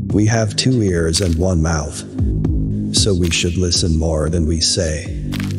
We have 2 ears and 1 mouth, so we should listen more than we say.